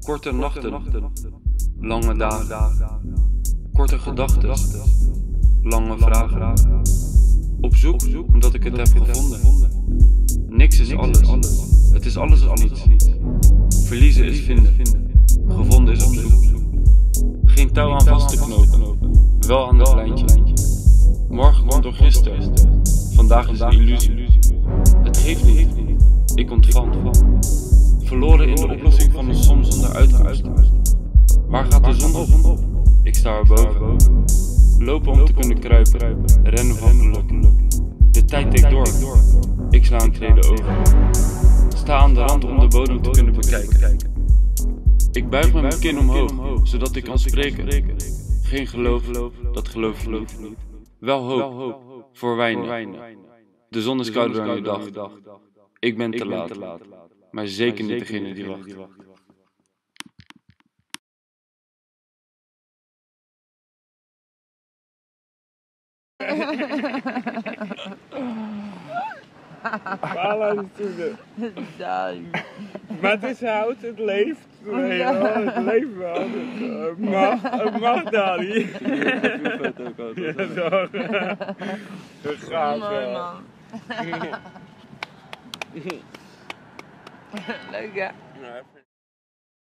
Korte nachten, lange dagen, korte gedachten, lange vragen. Op zoek omdat ik het heb gevonden. Niks is alles, het is alles of niets. Verliezen is vinden, gevonden is op zoek. Geen touw aan vast te knopen, wel aan het lijntje. Morgen komt door gisteren, vandaag is een illusie. Het geeft niet, ik ontvang. Verloren in de oplossing van een som zonder uitkomst. Waar gaat de zon op? Ik sta erboven. Lopen om te kunnen kruipen, rennen van geluk. De tijd tikt door, ik sla een trede over. Sta aan de rand om de bodem te kunnen bekijken. Ik buig met mijn kin omhoog, zodat ik kan spreken. Geen geloof, dat geloof niet. Wel hoop, voor weinig. De zon is kouder dan je dacht. Ik ben te laat, maar zeker niet degene die wacht. Waar laat het maar het is hout, het leeft. Nee, het leeft wel. Het mag daar niet. Ja, toch. Het gaat Mooi wel. man. Leuk hè? Nou,